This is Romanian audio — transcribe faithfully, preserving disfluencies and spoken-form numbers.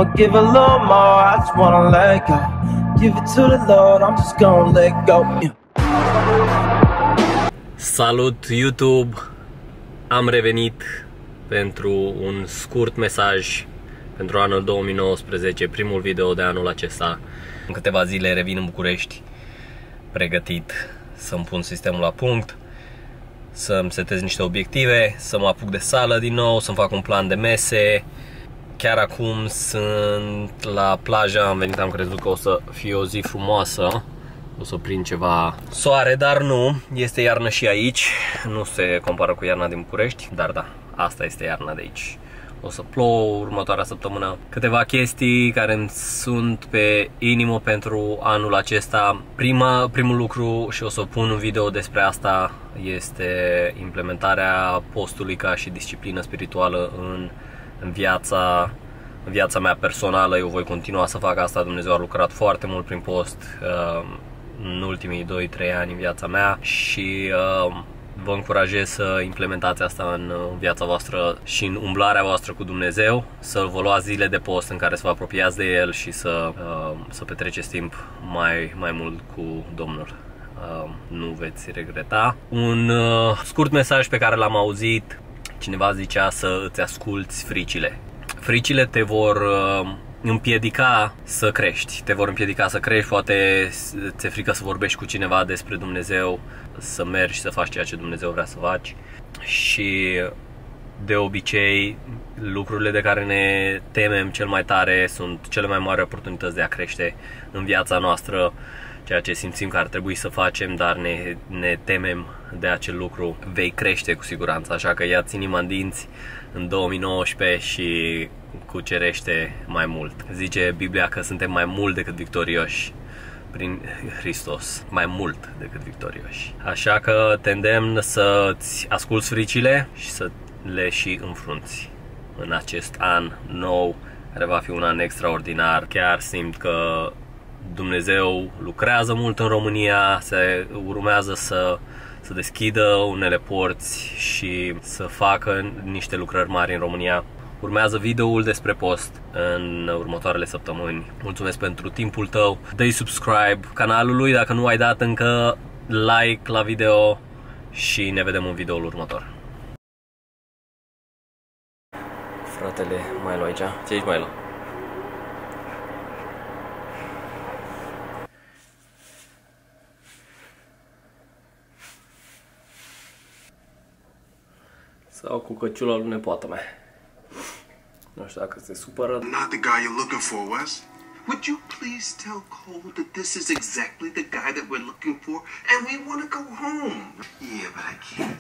I'ma give a little more, I just wanna let go. Give it to the Lord, I'm just gonna let go. Yeah. Salut YouTube! Am revenit pentru un scurt mesaj pentru anul două mii nouăsprezece, primul video de anul acesta. În câteva zile revin în București, pregătit să-mi pun sistemul la punct, să-mi setez niște obiective, să mă apuc de sală din nou, să-mi fac un plan de mese. Chiar acum sunt la plajă, am venit, am crezut că o să fie o zi frumoasă, o să prind ceva soare, dar nu, este iarnă și aici, nu se compară cu iarna din București, dar da, asta este iarna de aici. O să plouă următoarea săptămână. Câteva chestii care îmi sunt pe inimă pentru anul acesta. Prima, primul lucru, și o să pun un video despre asta, este implementarea postului ca și disciplină spirituală în, în, viața, în viața mea personală. Eu voi continua să fac asta. Dumnezeu a lucrat foarte mult prin post uh, în ultimii doi trei ani în viața mea și uh, vă încurajez să implementați asta în viața voastră și în umblarea voastră cu Dumnezeu, să vă luați zile de post în care să vă apropiați de El și să, uh, să petreceți timp mai, mai mult cu Domnul. Uh, nu veți regreta. Un uh, scurt mesaj pe care l-am auzit, cineva zicea să îți asculți fricile. Fricile te vor uh, împiedica să crești, te vor împiedica să crești, poate ți-e frică să vorbești cu cineva despre Dumnezeu, să mergi să faci ceea ce Dumnezeu vrea să faci. Și de obicei lucrurile de care ne temem cel mai tare sunt cele mai mari oportunități de a crește în viața noastră. Ceea ce simțim că ar trebui să facem, dar ne, ne temem de acel lucru, vei crește cu siguranță. Așa că ia-ți inima în dinți în două mii nouăsprezece și cucerește mai mult. Zice Biblia că suntem mai mult decât victorioși prin Hristos, mai mult decât victorioși. Așa că te îndemn să-ți asculți fricile și să le și înfrunți în acest an nou, care va fi un an extraordinar. Chiar simt că Dumnezeu lucrează mult în România, se urmează să, să deschidă unele porți și să facă niște lucrări mari în România. Urmează videoul despre post în următoarele săptămâni. Mulțumesc pentru timpul tău. Dă-i subscribe canalului dacă nu ai dat încă, like la video și ne vedem în videoul următor. Fratele Milo aici. Ce ești, Milo? Sau cu căciula lui nepoată mea. Nu știu dacă se supără. Not the guy you're looking for, Wes. Would you please tell Cole that this is exactly the guy that we're looking for and we want to go home? Yeah, but I can't.